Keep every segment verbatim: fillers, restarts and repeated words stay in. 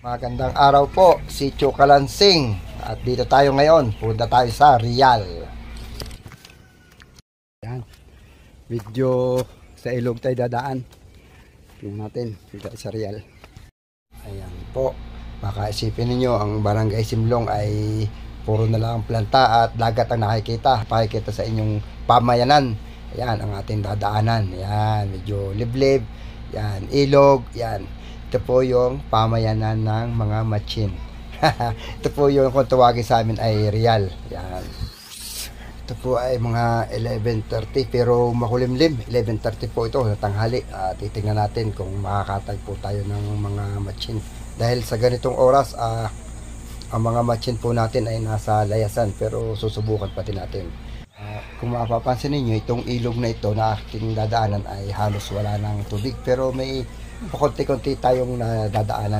Magandang araw po, Sitio Kalansing. At dito tayo ngayon, punta tayo sa Rial. Yan, video sa ilog tayo dadaan. Tingnan natin, dito sa Rial. Ayan po, baka isipin ninyo ang Barangay Simlong ay puro na lang planta at dagat ang nakikita. Pakikita sa inyong pamayanan. Ayan, ang ating dadaanan. Ayan, medyo liblib. Yan, ilog. Yan, ito po yung pamayanan ng mga Machin. Ito po yung kung tawagin sa amin ay Rial. Yan. Ito po ay mga eleven thirty pero makulimlim. eleven thirty po ito na tanghali. Uh, titingnan natin kung makakatagpo tayo ng mga Machin. Dahil sa ganitong oras, uh, ang mga Machin po natin ay nasa layasan pero susubukan pati natin. Uh, kung mapapansin niyo itong ilog na ito na ating dadaanan ay halos wala ng tubig pero may pakunti-kunti tayong nadadaanan.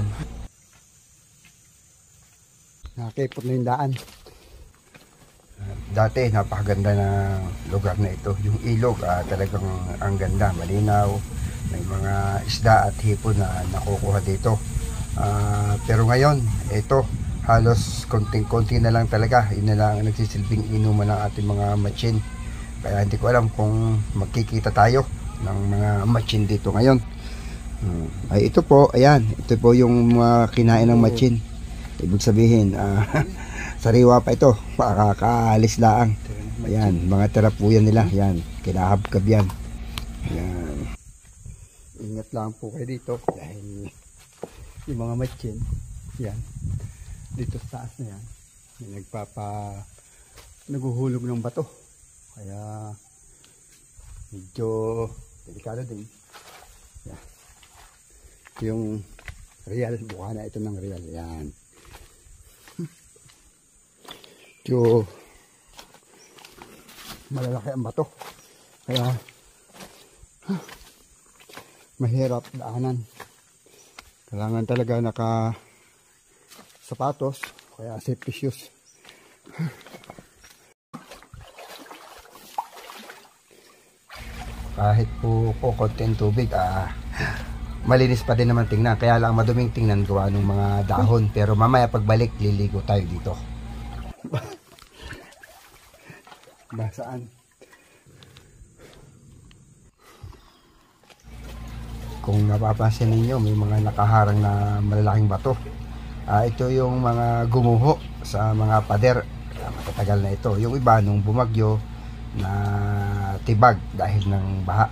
Nakakipot na yung daan. Uh, dati napakaganda na lugar na ito. Yung ilog uh, talagang ang ganda, malinaw. May mga isda at hipon na nakukuha dito. Uh, pero ngayon, ito halos konting-konti na lang talaga. Yun na lang ang nagsisilbing inuman ng ating mga Machin. Kaya hindi ko alam kung magkikita tayo ng mga Machin dito ngayon. Hmm. Ay ito po, ayan, ito po yung mga uh, kinain ng Machin. Ibig sabihin, uh, sariwa pa ito, makakaalis laang. Ayan, mga terapuyan nila, ayan, kinahabkab yan. Ayan. Ingat lang po kayo dito dahil yung mga Machin, yan, dito sa taas na yan, may nagpapa, naguhulog ng bato. Kaya, medyo delikado din. Yan. Ito yung Rial, buka na ito ng Rial. Yan. Medyo malalaki ang bato. Kaya, huh, mahirap daanan. Kailangan talaga naka sapatos, kaya safety shoes. Kahit po po konting tubig, ah, malinis pa din naman tingnan. Kaya lang maduming tingnan gawa ng mga dahon. Pero mamaya pagbalik, liligo tayo dito. Basaan. Kung napapansin ninyo, may mga nakaharang na malalaking bato. Uh, ito yung mga gumuho sa mga pader. Uh, matatagal na ito. Yung iba nung bumagyo na tibag dahil ng baha.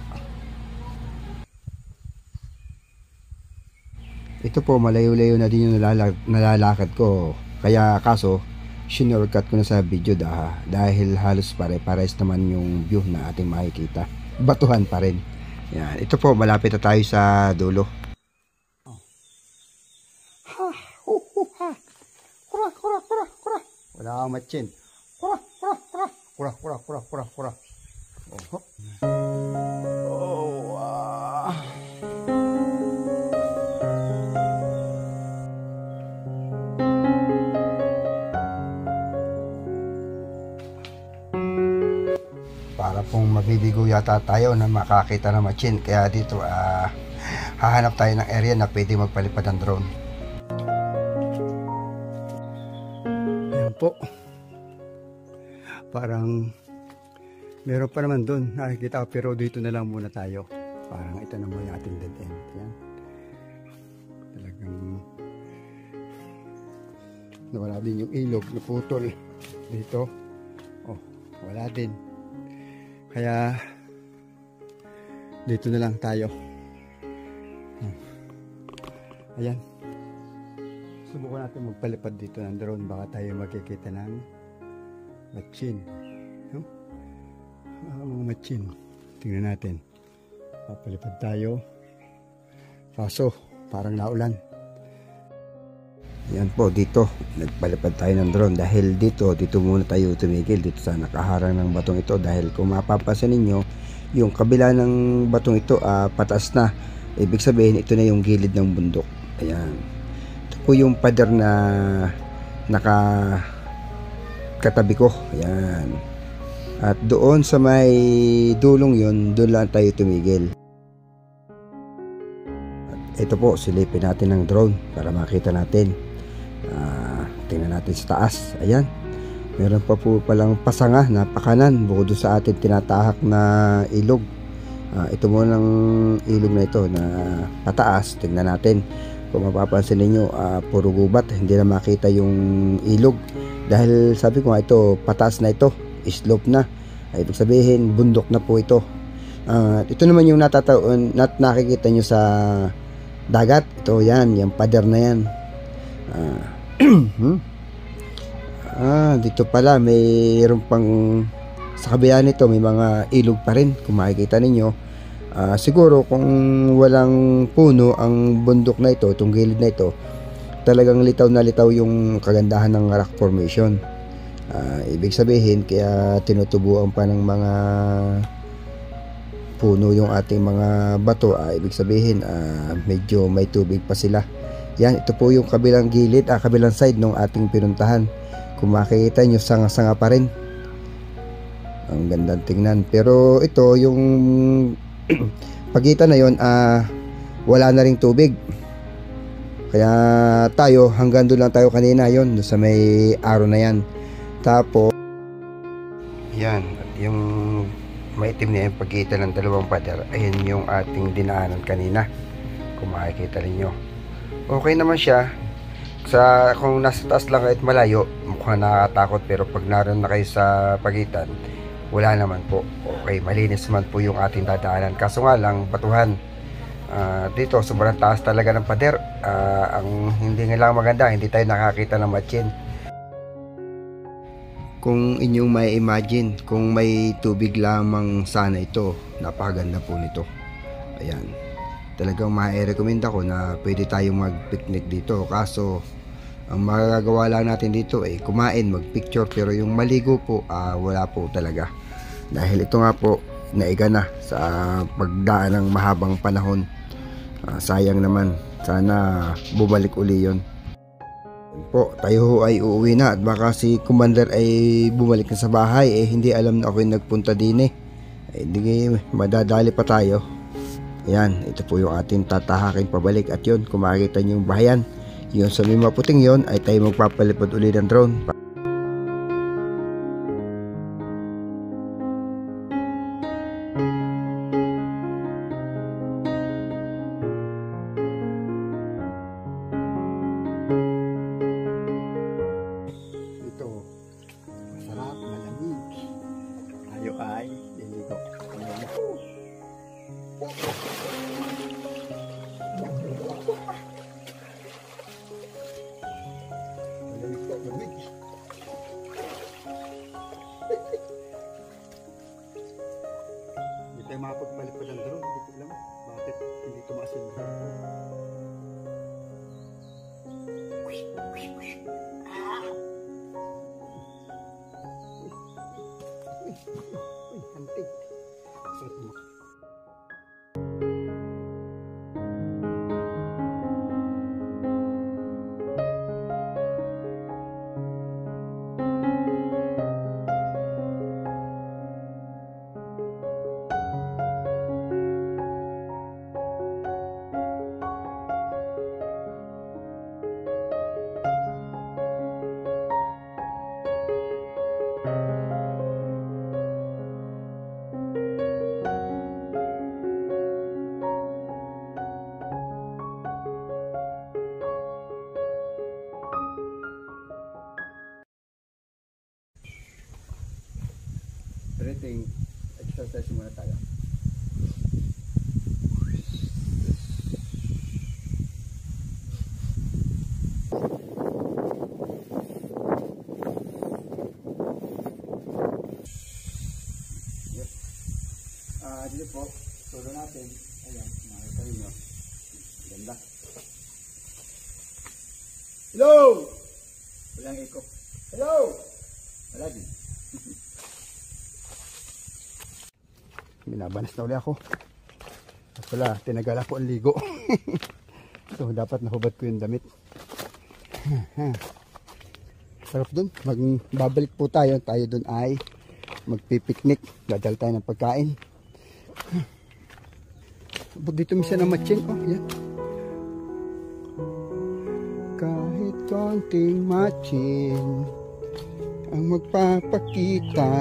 Ito po malayo-layo na din yung nalala nalalakad ko. Kaya kaso shortcut ko na sa video dah dahil halos pare-pares naman yung view na ating makikita. Batuhan pa rin. Yan. Ito po malapit na tayo sa dulo. Wala kang Machin. Kura, kura, kura, kura, kura, kura, kura, kura. Oh, oh, ah. Para pong mabibigo yata tayo na makakita ng Machin. Kaya dito, ah, hahanap tayo ng area na pwede magpalipad ng drone. Po, parang meron pa naman doon nakikita pero dito na lang muna tayo. Parang ito naman yung ating dead end. Yan. Talagang nawala din yung ilog, naputol dito. Oh, wala din. Kaya dito na lang tayo. Hmm. Ayan. Subukan natin magpalipad dito ng drone. Baka tayo makikita ng Machin. No? Ah, mga Machin. Tingnan natin. Papalipad tayo. Kaso, parang naulan. Yan po, dito. Nagpalipad tayo ng drone. Dahil dito, dito muna tayo tumigil. Dito sa nakaharang ng batong ito. Dahil kung mapapansin ninyo, yung kabila ng batong ito, uh, pataas na. Ibig sabihin, ito na yung gilid ng bundok. Ayan. Po yung pader na naka katabi ko. Ayan. At doon sa may dulong yon, doon lang tayo tumigil. At ito po, silipin natin ng drone para makita natin. Uh, tingnan natin sa taas. Ayan, meron pa po palang pasanga na pakanan bukod sa ating tinatahak na ilog. Uh, ito mo ng ilog na ito na pataas. Tingnan natin kung mapapansin ninyo, uh, puro gubat, hindi na makita yung ilog dahil sabi ko nga ito pataas na ito, slope na. Ay, ibig sabihin bundok na po ito. Uh, ito naman yung natataon nat nakikita nyo sa dagat. Ito yan, yung pader na yan. Uh, ah, dito pala mayroon pang sa kabila nito, may mga ilog pa rin kung makikita ninyo. Uh, siguro kung walang puno ang bundok na ito, itong gilid na ito, talagang litaw na litaw yung kagandahan ng rock formation. Uh, ibig sabihin kaya tinutubuan pa ng mga puno yung ating mga bato, uh, ibig sabihin uh, medyo may tubig pa sila. Yan, ito po yung kabilang gilid, ah, kabilang side ng ating pinuntahan. Kung makikita nyo, sanga-sanga pa rin. Ang gandang tingnan. Pero ito yung pagitan na yon, ah, wala na ring tubig. Kaya tayo hanggang doon lang tayo kanina, yon sa may araw na yan. Tapos yan, yung maitim na yung pagitan ng dalawang pader, ayan yung ating dinaanan kanina. Kung makikita ninyo, okay naman siya. Sa kung nasa taas lang kahit malayo, mukhang nakakatakot, pero pag naroon na kayo sa pagitan, wala naman po. Okay, malinis man po yung ating dadaanan. Kaso nga lang, batuhan. Uh, dito, sobrang taas talaga ng pader. Uh, ang hindi nga lang maganda, hindi tayo nakakita ng matchin. Kung inyong may imagine, kung may tubig lamang sana ito, napakaganda po nito. Ayan. Talagang ma-recommend ako na pwede tayong mag-picnic dito. Kaso, ang magagawa lang natin dito ay kumain, mag-picture, pero yung maligo po, uh, wala po talaga. Dahil ito nga po, naiga na sa pagdaan ng mahabang panahon. Uh, sayang naman, sana bumalik uli yon. Po, tayo ay uuwi na at baka si Commander ay bumalik na sa bahay, eh hindi alam na ako yung nagpunta din eh. Eh di madadali pa tayo. Ayan, ito po yung ating tatahakin pabalik. At yun, kung makikita nyo yung bahayan, yun sa may maputing yun, ay tayo magpapalipad uli ng drone. Ito, masarap, malamig. Tayo ay liligo. Hindi tayo makapagmalipad ng drone. Hindi ko alam bakit hindi tumaas yung drone. Uy, hantig. Sarap mo. Breathing exercise muna tayo. Yep. Ah, uh, dito po, tulo natin. Ayan, makita niyo. Ganda. Hello! Walang echo. Hello! Wala din. Binabanas na ulit ako. At pala, tinagal ako ang ligo. So, dapat nahubad ko yung damit. Sarap dun. Magbabalik po tayo. Tayo dun ay magpipiknik. Dadal tayo ng pagkain. Dito misa ng matching. Oh, yan. kahit konting matchin ang magpapakita.